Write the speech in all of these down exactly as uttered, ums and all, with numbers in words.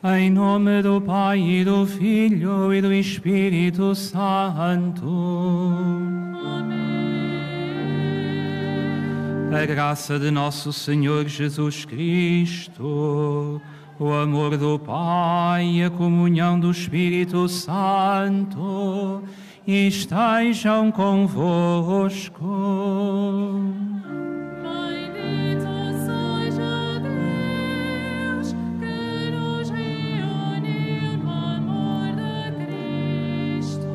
Em nome do Pai e do Filho e do Espírito Santo. A graça de nosso Senhor Jesus Cristo, o amor do Pai e a comunhão do Espírito Santo estejam convosco. Bendito seja Deus que nos reuniu no amor de Cristo.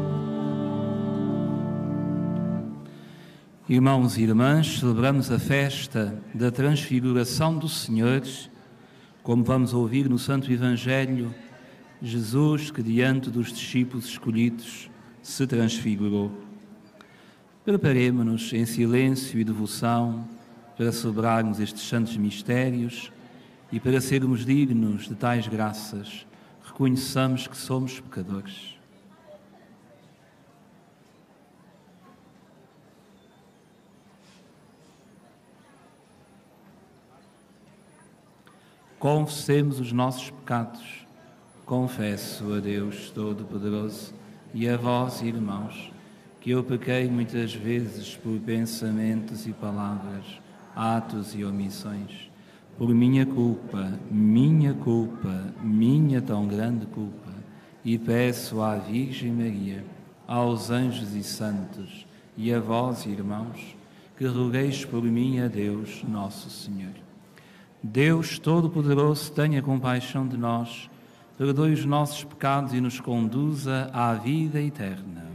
Irmãos e irmãs, celebramos a festa da transfiguração do Senhor. Como vamos ouvir no Santo Evangelho, Jesus, que diante dos discípulos escolhidos se transfigurou. Preparemo-nos em silêncio e devoção para celebrarmos estes santos mistérios e para sermos dignos de tais graças, reconheçamos que somos pecadores. Confessemos os nossos pecados. Confesso a Deus Todo-Poderoso e a vós, irmãos, que eu pequei muitas vezes por pensamentos e palavras, atos e omissões, por minha culpa, minha culpa, minha tão grande culpa, e peço à Virgem Maria, aos anjos e santos, e a vós, irmãos, que rogueis por mim a Deus, nosso Senhor. Deus Todo-Poderoso, tenha compaixão de nós, perdoe os nossos pecados e nos conduza à vida eterna.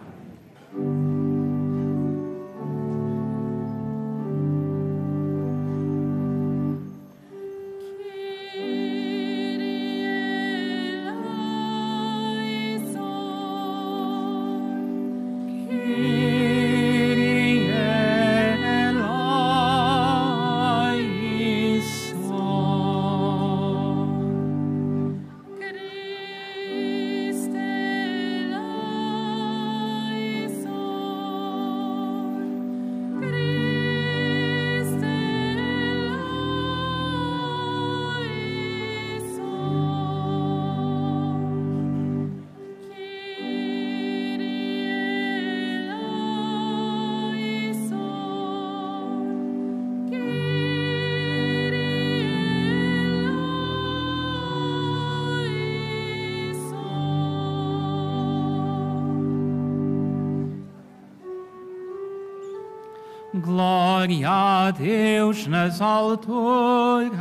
Glória a Deus nas alturas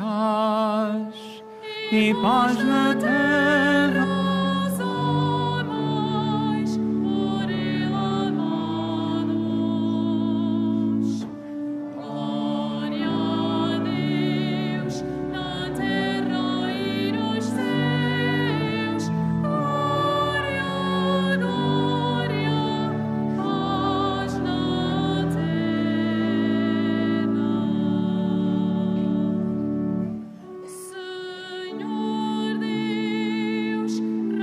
e paz na terra. Os homens por Ele amados. Glória a Deus na terra e nos céus. Glória, glória, paz na terra. Senhor Deus,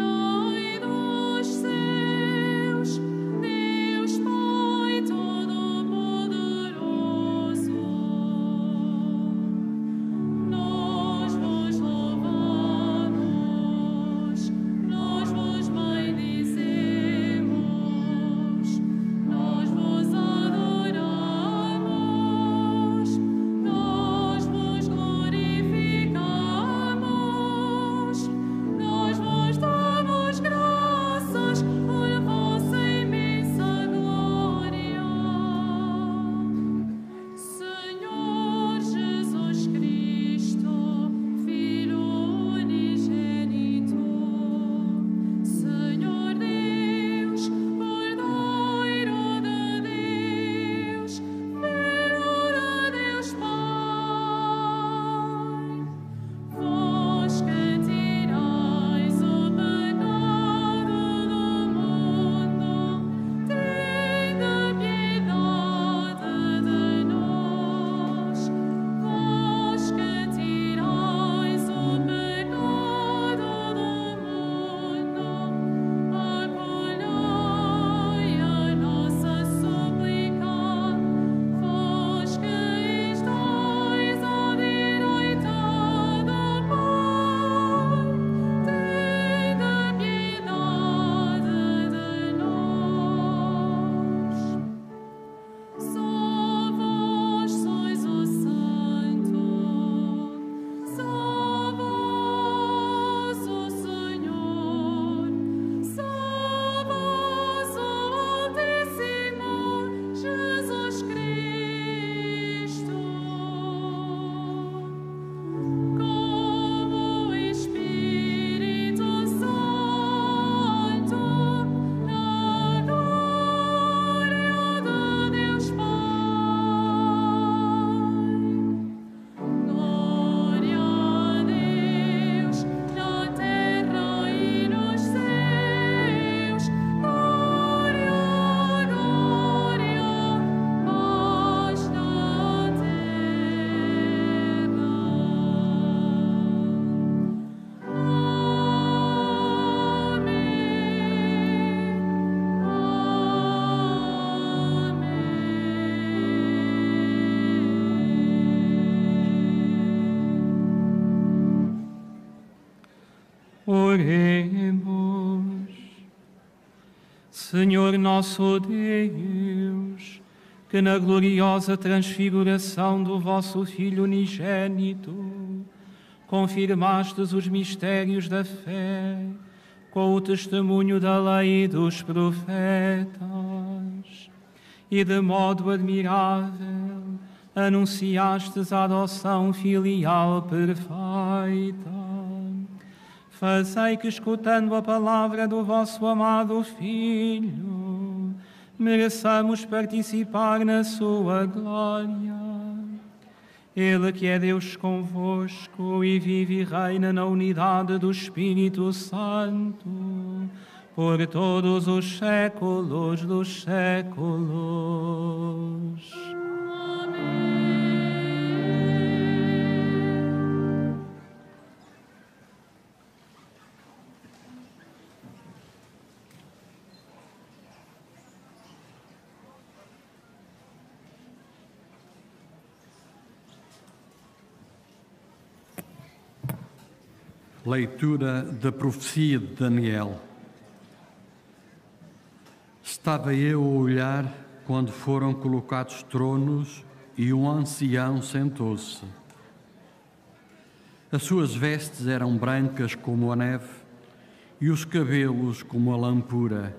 Oremos. Senhor nosso Deus, que na gloriosa transfiguração do vosso Filho unigênito confirmastes os mistérios da fé com o testemunho da lei e dos profetas, e de modo admirável anunciastes a adoção filial perfeita. Fazei que, escutando a palavra do vosso amado Filho, mereçamos participar na sua glória. Ele que é Deus convosco e vive e reina na unidade do Espírito Santo, por todos os séculos dos séculos. Leitura da profecia de Daniel. Estava eu a olhar quando foram colocados tronos e um ancião sentou-se. As suas vestes eram brancas como a neve e os cabelos como a lã pura.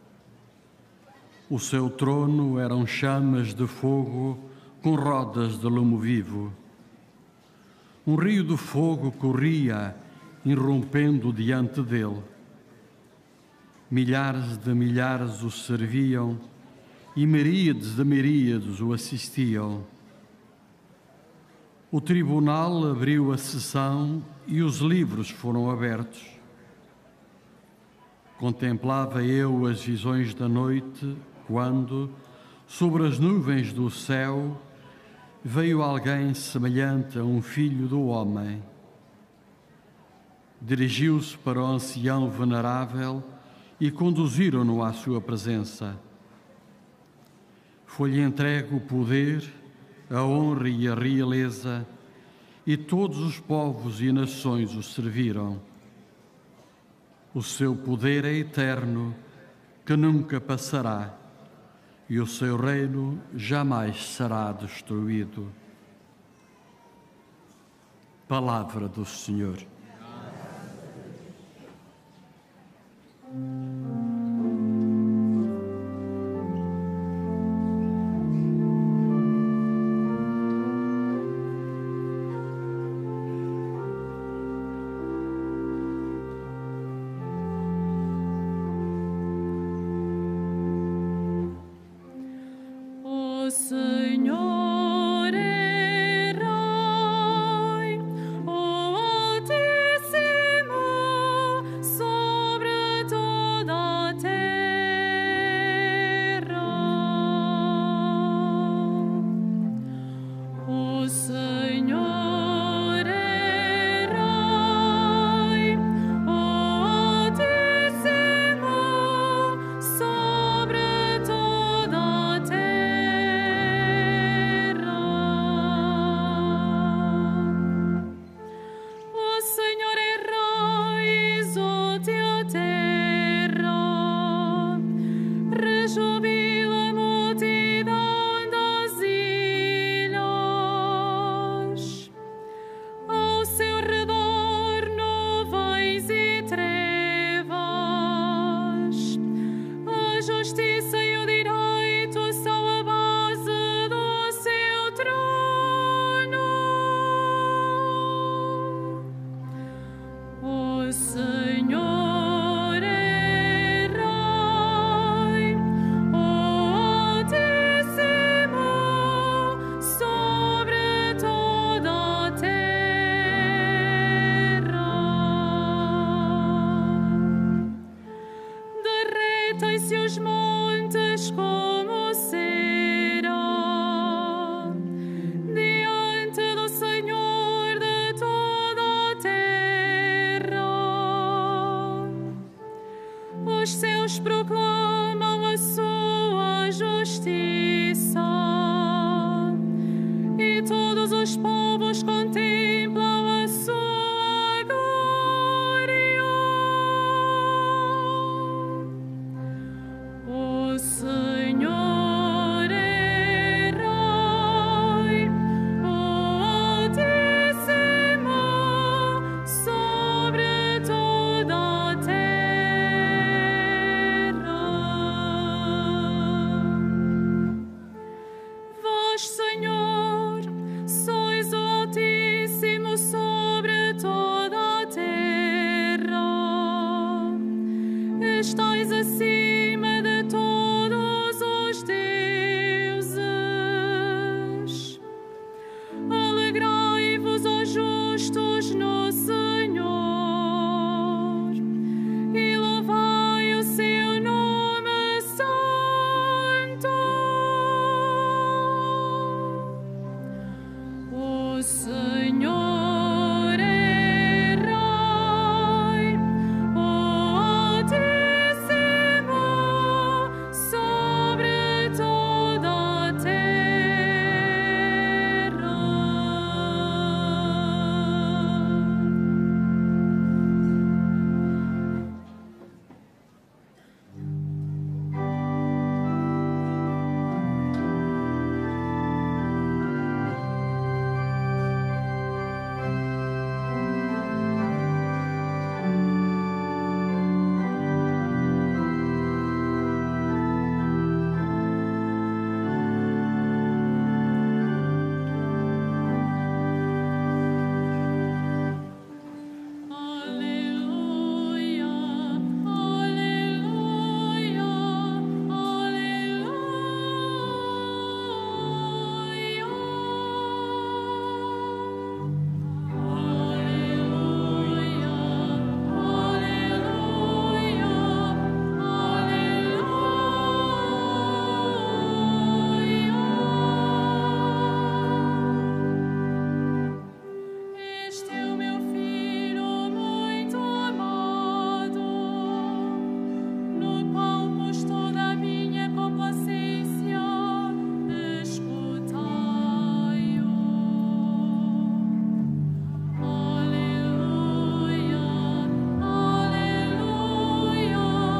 O seu trono eram chamas de fogo com rodas de lume vivo. Um rio de fogo corria irrompendo diante dele. Milhares de milhares o serviam e miríades de miríades o assistiam. O tribunal abriu a sessão e os livros foram abertos. Contemplava eu as visões da noite quando, sobre as nuvens do céu, veio alguém semelhante a um filho do homem. Dirigiu-se para o ancião venerável e conduziram-no à sua presença. Foi-lhe entregue o poder, a honra e a realeza, e todos os povos e nações o serviram. O seu poder é eterno, que nunca passará, e o seu reino jamais será destruído. Palavra do Senhor. O Senhor é Rei, o Altíssimo, sobre toda a terra. O Senhor é Rei, o Altíssimo, sobre toda a terra. O Senhor é Rei, exulte a terra, rejubila a multidão das ilhas. Ao seu redor nuvens e trevas, a justiça e o direito são a base do seu trono. O Senhor é Rei, o Altíssimo, sobre toda a terra. Derretem-se os montes como cera diante do Senhor de toda a terra. Os céus proclamam a sua justiça e todos os povos contemplam a sua glória. Alegrai-vos, ó justos, no Senhor, e louvai o seu nome santo. O Senhor é Rei, o Altíssimo, sobre toda a terra. Aleluia, aleluia, Este é o meu filho muito amado, no qual pus toda a minha complacência. Escutai-o. Aleluia, aleluia,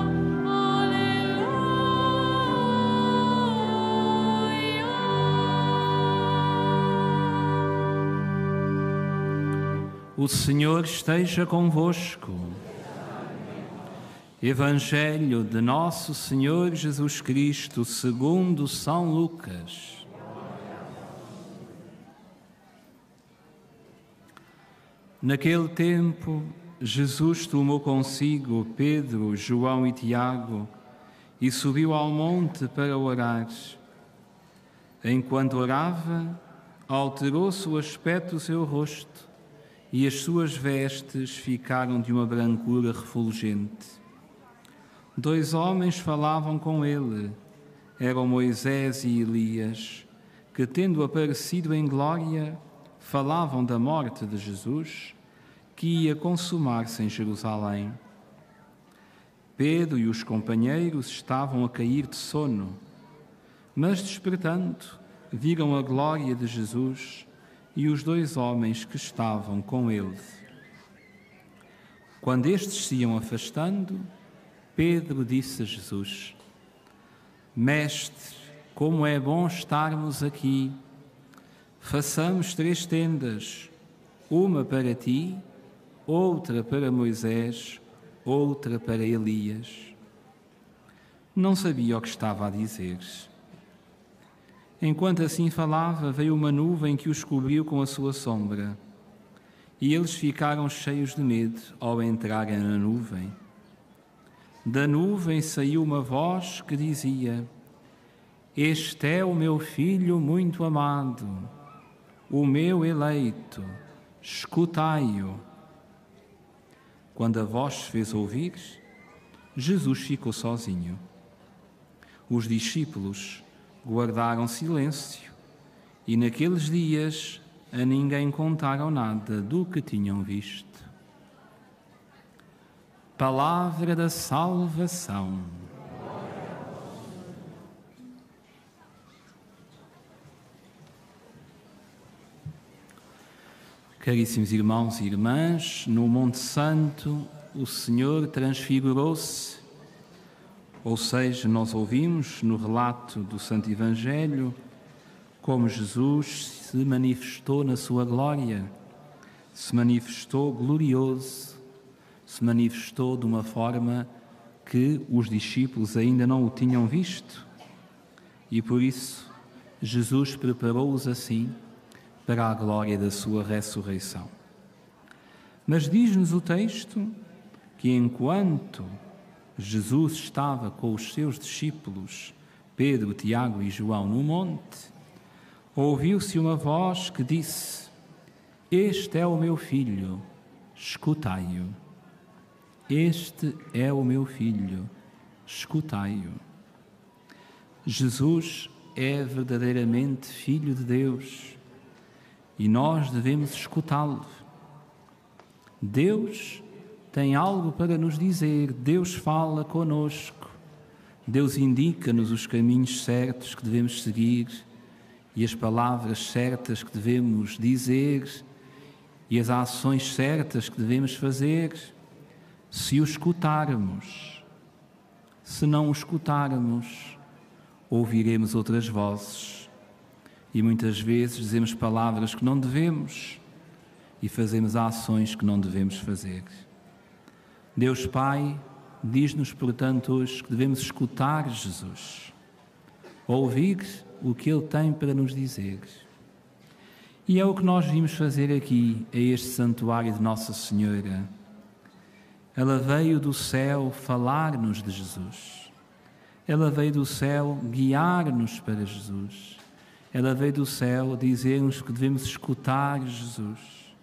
aleluia. O Senhor esteja convosco. Evangelho de Nosso Senhor Jesus Cristo, segundo São Lucas. Naquele tempo, Jesus tomou consigo Pedro, João e Tiago e subiu ao monte para orar. Enquanto orava, alterou-se o aspecto do seu rosto e as suas vestes ficaram de uma brancura refulgente. Dois homens falavam com ele, eram Moisés e Elias, que, tendo aparecido em glória, falavam da morte de Jesus, que ia consumar-se em Jerusalém. Pedro e os companheiros estavam a cair de sono, mas, despertando, viram a glória de Jesus e os dois homens que estavam com ele. Quando estes se iam afastando, Pedro disse a Jesus: Mestre, como é bom estarmos aqui. Façamos três tendas, uma para ti, outra para Moisés, outra para Elias. Não sabia o que estava a dizer. Enquanto assim falava, veio uma nuvem que os cobriu com a sua sombra, e eles ficaram cheios de medo ao entrarem na nuvem. Da nuvem saiu uma voz que dizia: Este é o meu filho muito amado, o meu eleito, escutai-o. Quando a voz se fez ouvir, Jesus ficou sozinho. Os discípulos guardaram silêncio e naqueles dias a ninguém contaram nada do que tinham visto. Palavra da salvação. Caríssimos irmãos e irmãs, no Monte Santo o Senhor transfigurou-se. Ou seja, nós ouvimos no relato do Santo Evangelho como Jesus se manifestou na sua glória, se manifestou glorioso, se manifestou de uma forma que os discípulos ainda não o tinham visto. E por isso Jesus preparou-os assim para a glória da sua ressurreição. Mas diz-nos o texto que enquanto Jesus estava com os seus discípulos, Pedro, Tiago e João, no monte, ouviu-se uma voz que disse: Este é o meu filho, escutai-o. Este é o meu filho, escutai-o. Jesus é verdadeiramente Filho de Deus e nós devemos escutá-lo. Deus tem algo para nos dizer, Deus fala conosco, Deus indica-nos os caminhos certos que devemos seguir e as palavras certas que devemos dizer e as ações certas que devemos fazer, se o escutarmos. Se não o escutarmos, ouviremos outras vozes e muitas vezes dizemos palavras que não devemos e fazemos ações que não devemos fazer. Deus Pai diz-nos, portanto, hoje que devemos escutar Jesus, ouvir o que Ele tem para nos dizer. E é o que nós vimos fazer aqui, a este santuário de Nossa Senhora. Ela veio do céu falar-nos de Jesus. Ela veio do céu guiar-nos para Jesus. Ela veio do céu dizer-nos que devemos escutar Jesus.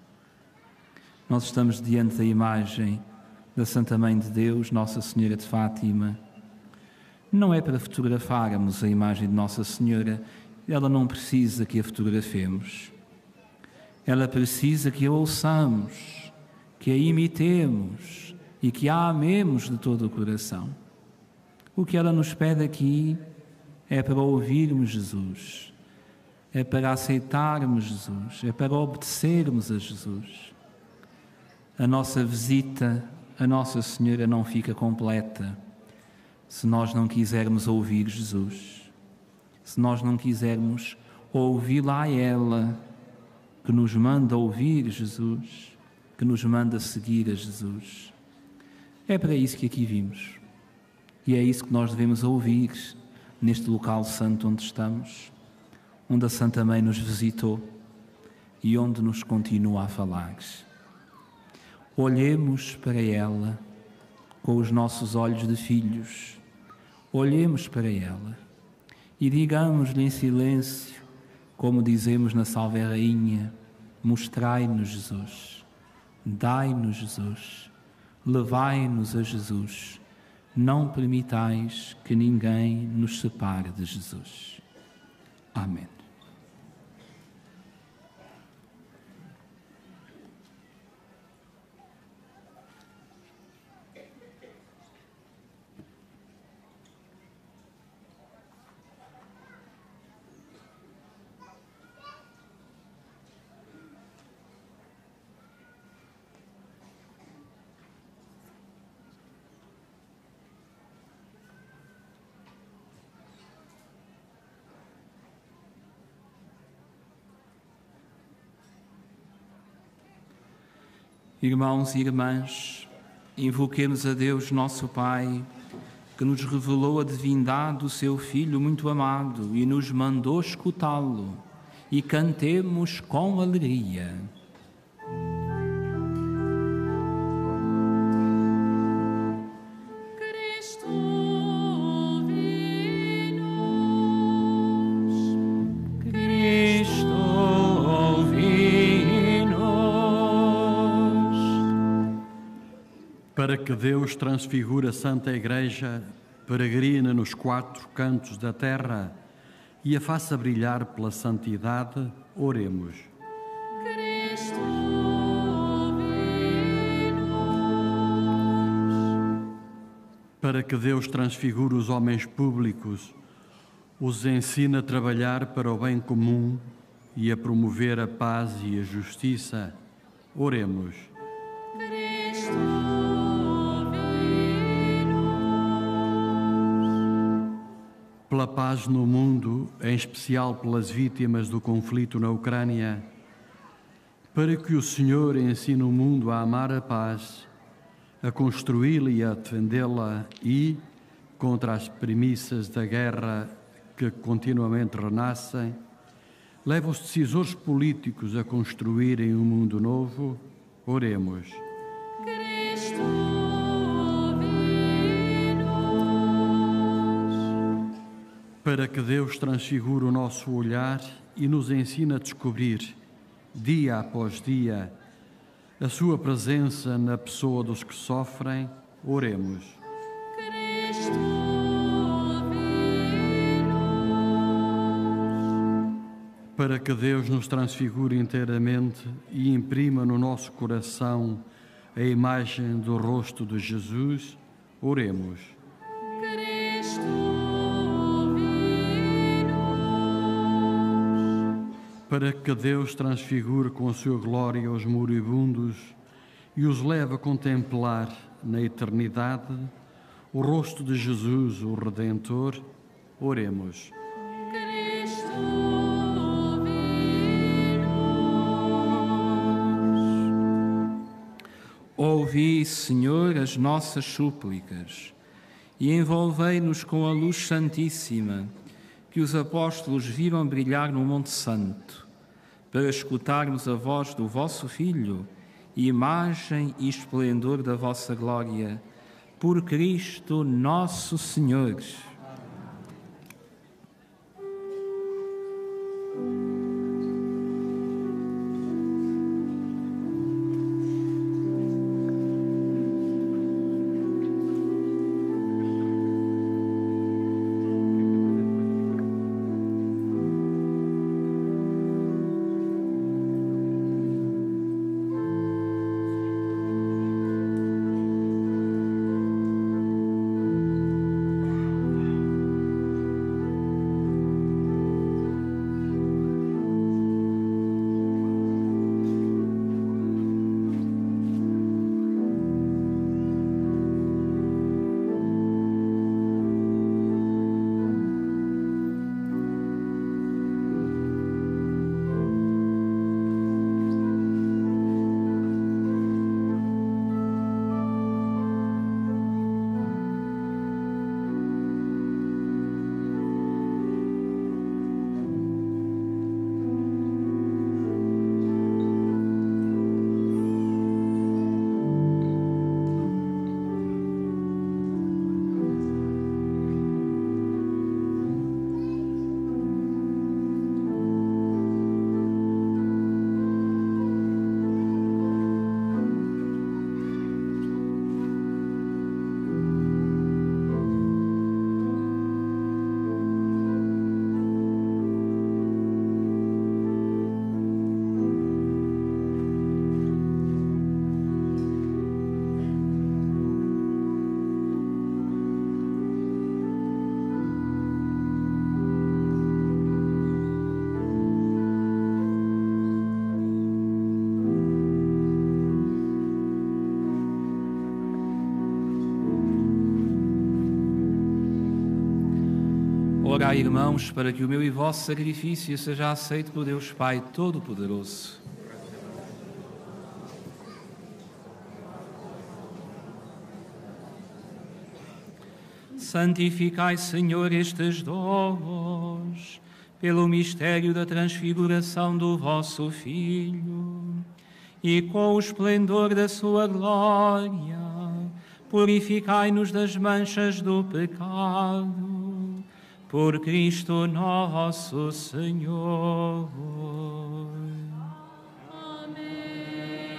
Nós estamos diante da imagem da Santa Mãe de Deus, Nossa Senhora de Fátima. Não é para fotografarmos a imagem de Nossa Senhora, ela não precisa que a fotografemos. Ela precisa que a ouçamos, que a imitemos e que a amemos de todo o coração. O que ela nos pede aqui é para ouvirmos Jesus, é para aceitarmos Jesus, é para obedecermos a Jesus. A nossa visita a Nossa Senhora não fica completa se nós não quisermos ouvir Jesus, se nós não quisermos ouvi-la a ela, que nos manda ouvir Jesus, que nos manda seguir a Jesus. É para isso que aqui vimos. E é isso que nós devemos ouvir neste local santo onde estamos, onde a Santa Mãe nos visitou e onde nos continua a falar. Olhemos para ela com os nossos olhos de filhos, olhemos para ela e digamos-lhe em silêncio, como dizemos na Salve Rainha: mostrai-nos Jesus, dai-nos Jesus, levai-nos a Jesus, não permitais que ninguém nos separe de Jesus. Amém. Irmãos e irmãs, invoquemos a Deus nosso Pai, que nos revelou a divindade do seu Filho muito amado e nos mandou escutá-lo, e cantemos com alegria. Para que Deus transfigure a Santa Igreja, peregrina nos quatro cantos da terra e a faça brilhar pela santidade, oremos. Cristo, ouvi-nos. Para que Deus transfigure os homens públicos, os ensine a trabalhar para o bem comum e a promover a paz e a justiça, oremos. Cristo, pela paz no mundo, em especial pelas vítimas do conflito na Ucrânia, para que o Senhor ensine o mundo a amar a paz, a construí-la e a defendê-la e, contra as premissas da guerra que continuamente renascem, leve os decisores políticos a construírem um mundo novo, oremos. Cristo, para que Deus transfigure o nosso olhar e nos ensine a descobrir dia após dia, a sua presença na pessoa dos que sofrem, oremos. Cristo, Para que Deus nos transfigure inteiramente e imprima no nosso coração a imagem do rosto de Jesus, oremos. Cristo, Para que Deus transfigure com a sua glória os moribundos e os leve a contemplar na eternidade o rosto de Jesus, o Redentor, oremos. Cristo, Ouvi, Senhor, as nossas súplicas e envolvei-nos com a luz santíssima que os apóstolos viram brilhar no Monte Santo, para escutarmos a voz do vosso Filho, imagem e esplendor da vossa glória, por Cristo nosso Senhor. Orai, irmãos, para que o meu e vosso sacrifício seja aceito por Deus Pai Todo-Poderoso. Santificai, Senhor, estes dons, pelo mistério da transfiguração do vosso Filho, e com o esplendor da sua glória, purificai-nos das manchas do pecado. Por Cristo nosso Senhor. Amém.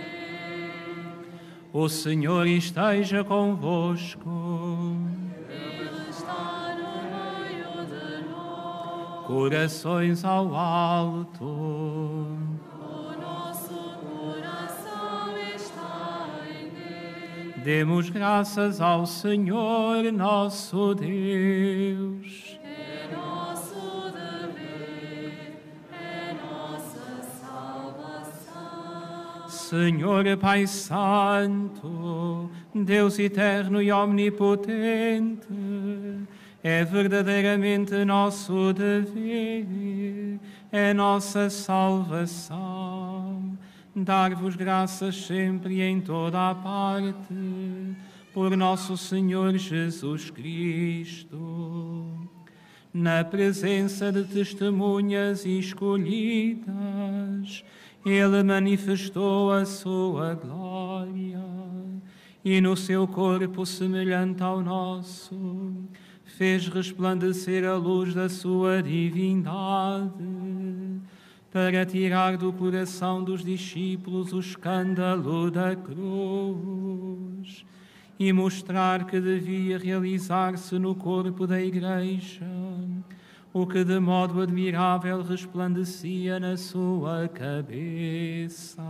O Senhor esteja convosco. Ele está no meio de nós. Corações ao alto. O nosso coração está em Deus. Demos graças ao Senhor nosso Deus. É nosso dever, é nossa salvação. Senhor Pai Santo, Deus eterno e omnipotente, é verdadeiramente nosso dever, é nossa salvação. Dar-vos graças sempre e em toda a parte, por nosso Senhor Jesus Cristo. Na presença de testemunhas escolhidas, Ele manifestou a sua glória e no seu corpo semelhante ao nosso, fez resplandecer a luz da sua divindade. para tirar do coração dos discípulos o escândalo da cruz e mostrar que devia realizar-se no corpo da Igreja o que de modo admirável resplandecia na sua cabeça.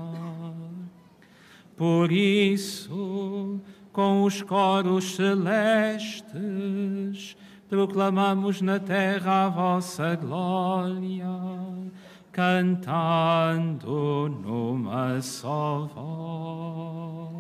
Por isso, com os coros celestes, proclamamos na terra a vossa glória, cantando numa só voz.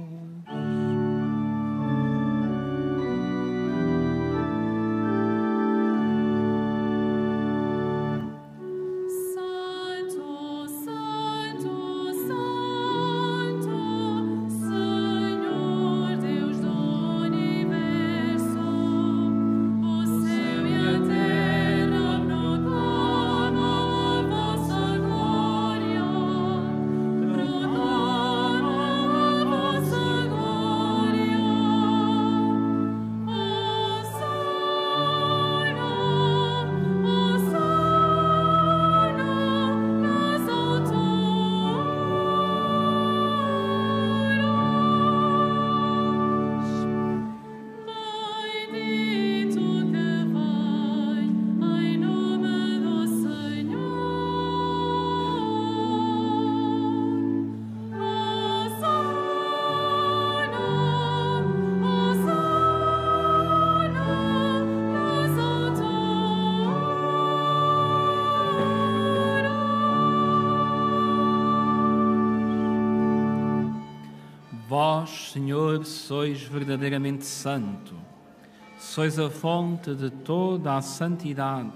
Vós, Senhor, sois verdadeiramente santo, sois a fonte de toda a santidade.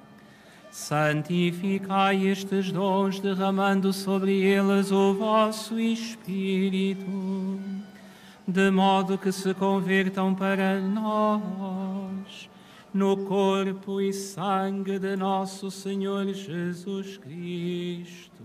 Santificai estes dons, derramando sobre eles o vosso Espírito, de modo que se convertam para nós no corpo e sangue de nosso Senhor Jesus Cristo.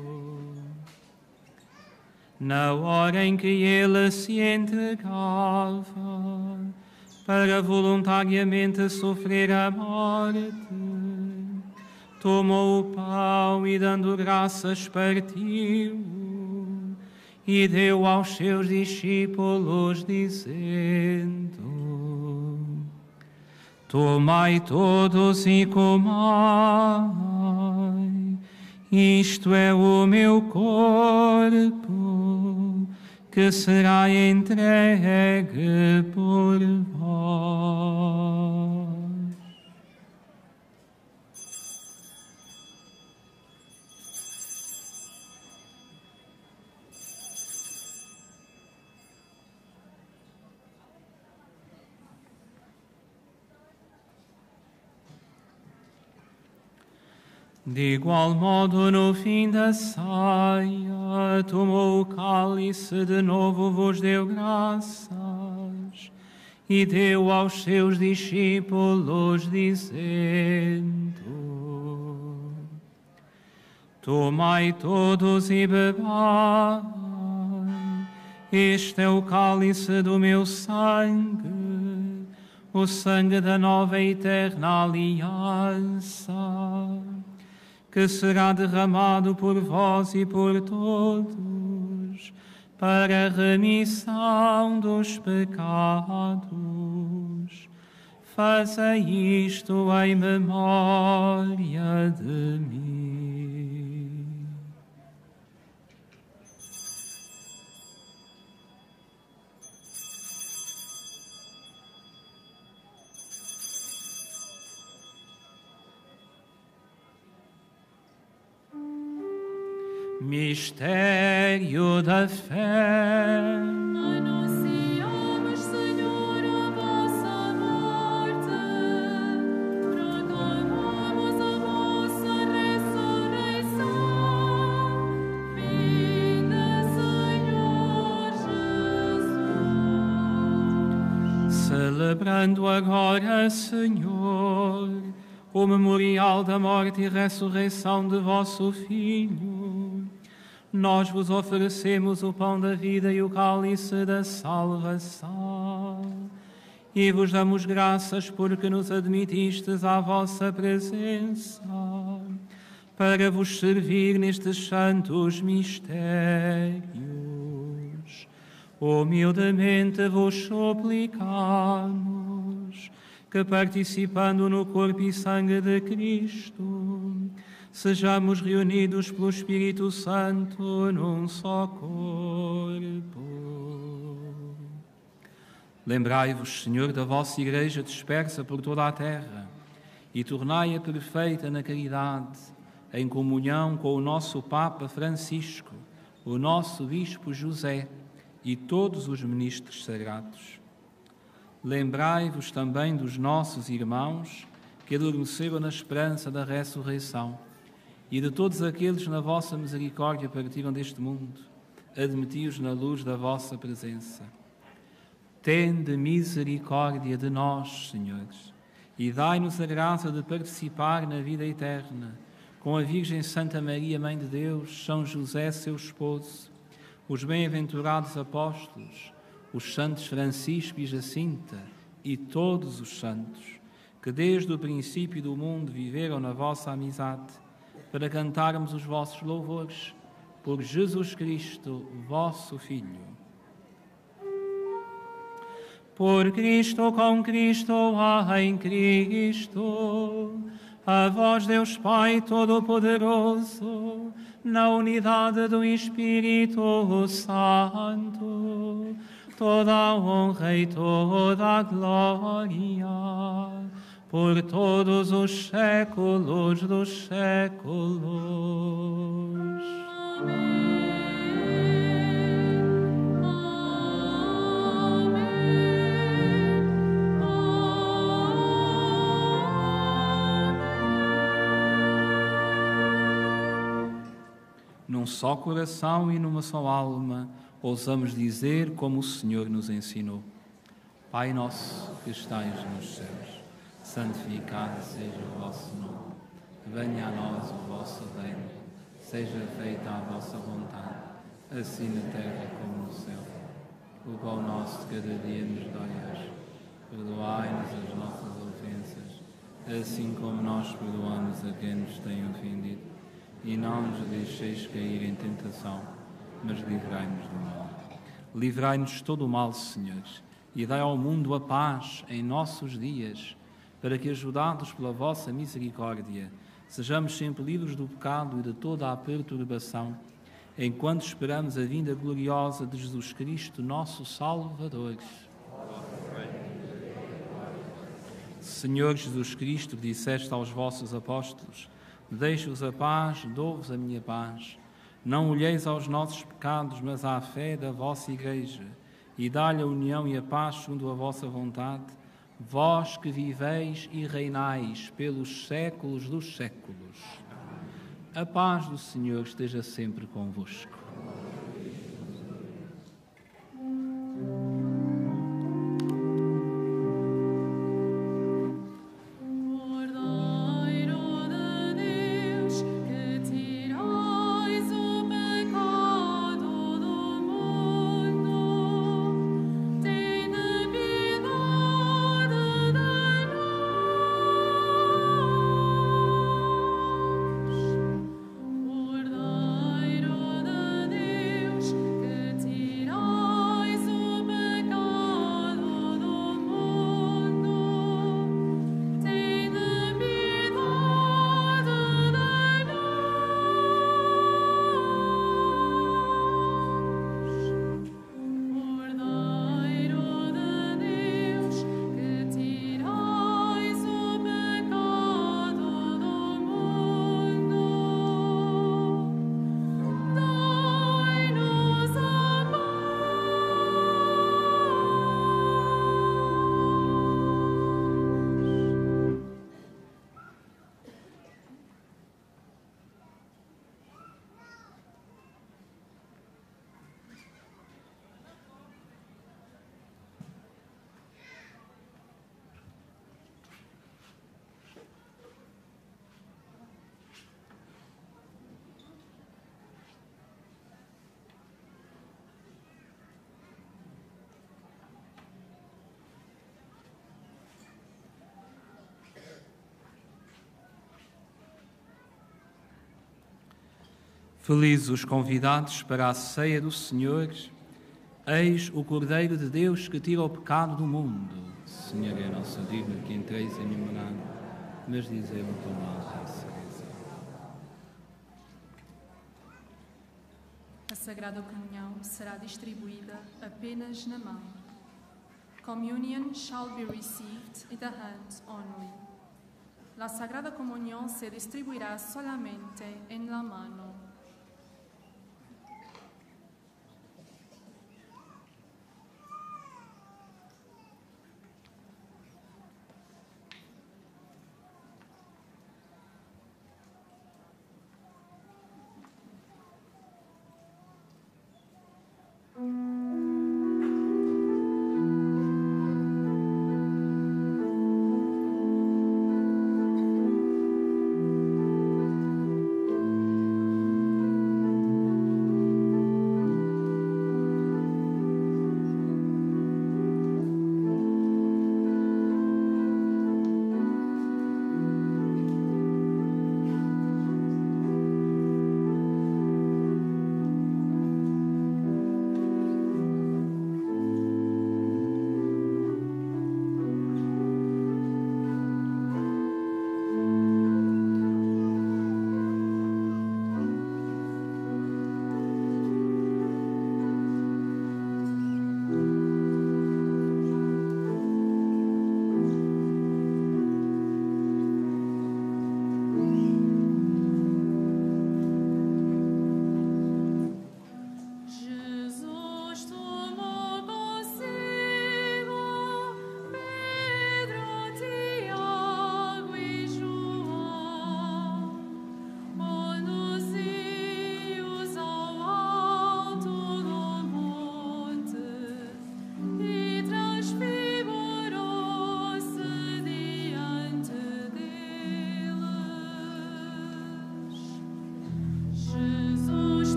Na hora em que ele se entregava para voluntariamente sofrer a morte, tomou o pão e, dando graças, partiu e deu aos seus discípulos, dizendo: tomai todos e comai, isto é o meu corpo, que será entregue por vós. De igual modo, no fim da ceia, tomou o cálice, de novo vos deu graças e deu aos seus discípulos, dizendo: tomai todos e bebai, este é o cálice do meu sangue, o sangue da nova e eterna aliança, que será derramado por vós e por todos, para a remissão dos pecados. Faça isto em memória de mim. Mistério da fé. Anunciamos, Senhor, a vossa morte, proclamamos a vossa ressurreição. Vinda, Senhor Jesus. Celebrando agora, Senhor, o memorial da morte e ressurreição de vosso Filho, nós vos oferecemos o pão da vida e o cálice da salvação, e vos damos graças porque nos admitistes à vossa presença, para vos servir nestes santos mistérios. Humildemente vos suplicamos que, participando no corpo e sangue de Cristo, sejamos reunidos pelo Espírito Santo num só corpo. Lembrai-vos, Senhor, da vossa Igreja dispersa por toda a terra e tornai-a perfeita na caridade, em comunhão com o nosso Papa Francisco, o nosso Bispo José e todos os ministros sagrados. Lembrai-vos também dos nossos irmãos que adormeceram na esperança da ressurreição e de todos aqueles na vossa misericórdia partiram deste mundo. Admiti-os na luz da vossa presença. Tende misericórdia de nós, Senhores, e dai-nos a graça de participar na vida eterna com a Virgem Santa Maria, Mãe de Deus, São José, seu esposo, os bem-aventurados apóstolos, os santos Francisco e Jacinta e todos os santos, que desde o princípio do mundo viveram na vossa amizade, para cantarmos os vossos louvores, por Jesus Cristo, vosso Filho. Por Cristo, com Cristo, em Cristo, a vós, Deus Pai Todo-Poderoso, na unidade do Espírito Santo, toda a honra e toda a glória, por todos os séculos dos séculos. Amém. Num só coração e numa só alma, ousamos dizer como o Senhor nos ensinou. Pai nosso que estais nos céus, santificado seja o vosso nome. Venha a nós o vosso reino. Seja feita a vossa vontade, assim na terra como no céu. O pão nosso de cada dia nos dai hoje. Perdoai-nos as nossas ofensas, assim como nós perdoamos a quem nos tem ofendido. E não nos deixeis cair em tentação, mas livrai-nos do mal. Livrai-nos de todo o mal, Senhores, e dai ao mundo a paz em nossos dias, para que, ajudados pela vossa misericórdia, sejamos sempre livres do pecado e de toda a perturbação, enquanto esperamos a vinda gloriosa de Jesus Cristo, nosso Salvador. Senhor Jesus Cristo, que disseste aos vossos apóstolos: deixo-vos a paz, dou-vos a minha paz. Não olheis aos nossos pecados, mas à fé da vossa Igreja, e dá-lhe a união e a paz segundo a vossa vontade, vós que viveis e reinais pelos séculos dos séculos. A paz do Senhor esteja sempre convosco. Lord, Felizes os convidados para a ceia do Senhor. Eis o Cordeiro de Deus que tira o pecado do mundo. Senhor, é nosso digno que entreis em minha morada, mas dizei uma palavra e sereis. A Sagrada Comunhão será distribuída apenas na mão. Communion shall be received in the hand only. La Sagrada Comunión se distribuirá solamente en la mano.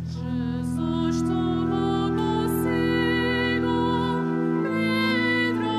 Jesus tomou consigo Pedro,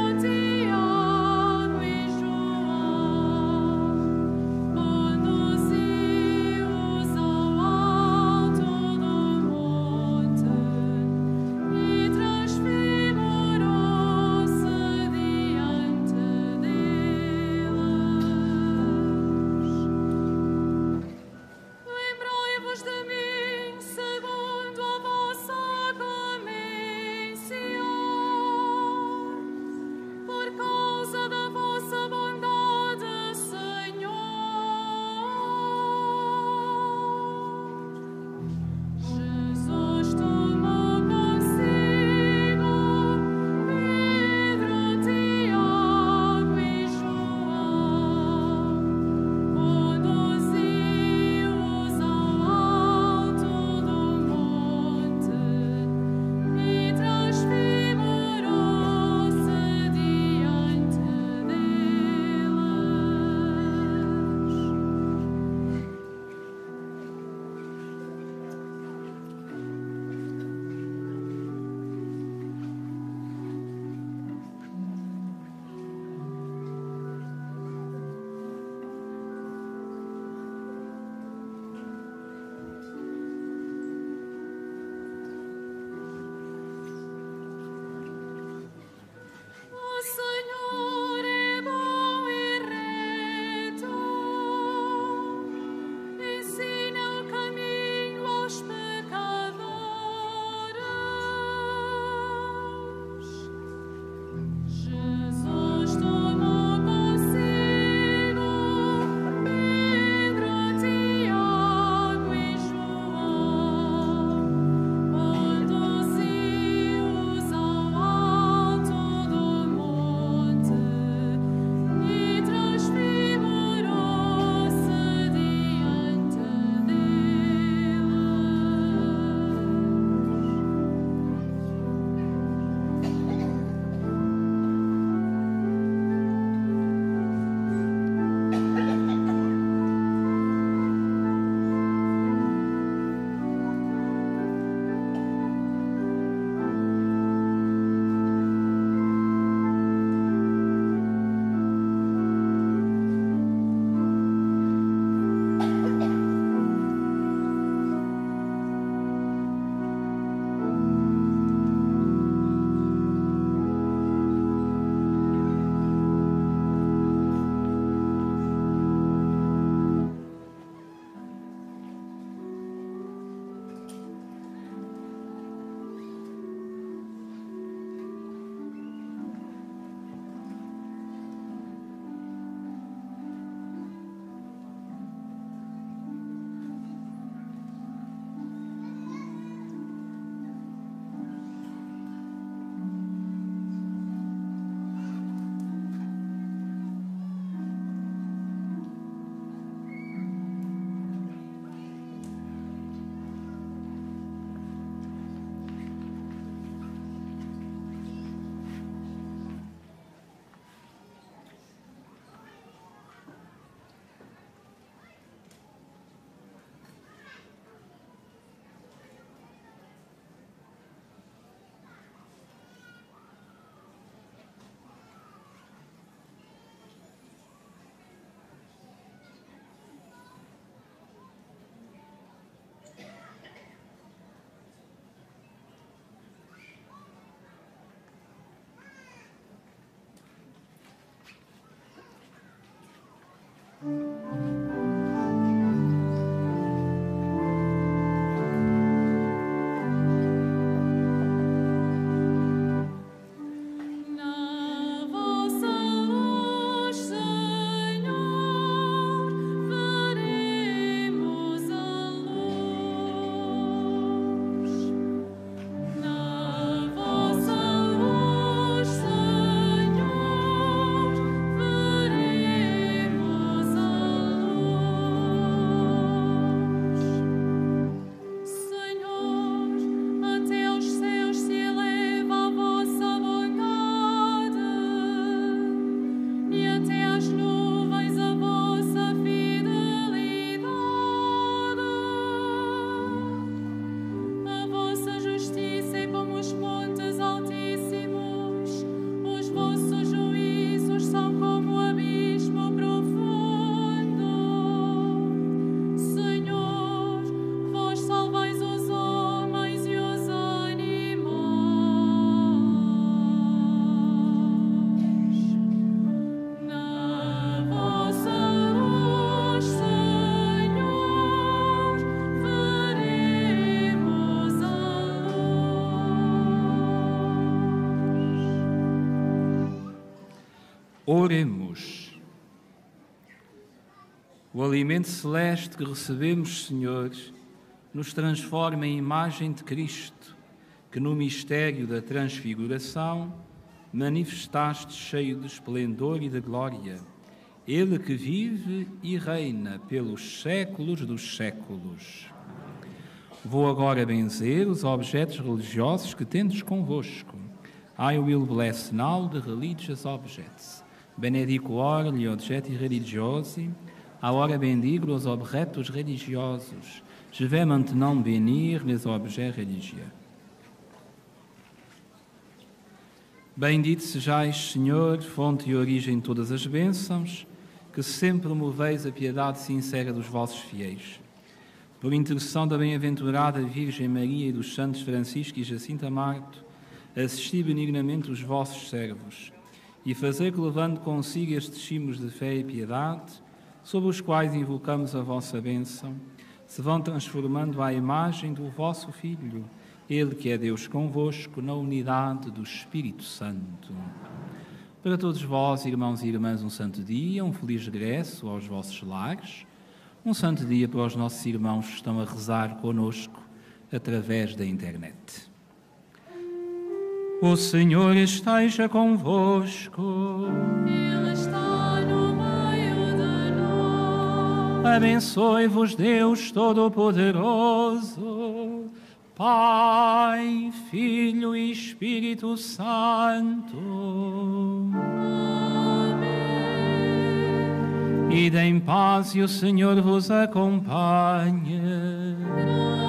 Oremos. O alimento celeste que recebemos, Senhor, nos transforma em imagem de Cristo, que no mistério da transfiguração manifestaste cheio de esplendor e de glória. Ele que vive e reina pelos séculos dos séculos. Vou agora benzer os objetos religiosos que tendes convosco. I will bless now the religious objects. Benedico ora gli oggetti religiosi. Agora bendigo os objetos religiosos. Je vais maintenant bénir les objets religieux. Bendito sejais, Senhor, fonte e origem de todas as bênçãos, que sempre promoveis a piedade sincera dos vossos fiéis. Por intercessão da bem-aventurada Virgem Maria e dos santos Francisco e Jacinta Marto, assisti benignamente os vossos servos e fazer que, levando consigo estes cimos de fé e piedade, sobre os quais invocamos a vossa bênção, se vão transformando à imagem do vosso Filho, Ele que é Deus convosco, na unidade do Espírito Santo. Para todos vós, irmãos e irmãs, um santo dia, um feliz regresso aos vossos lares, um santo dia para os nossos irmãos que estão a rezar conosco através da internet. O Senhor esteja convosco. Ele está no meio de nós. Abençoe-vos Deus Todo-Poderoso, Pai, Filho e Espírito Santo. Amém. Ide em paz e o Senhor vos acompanhe.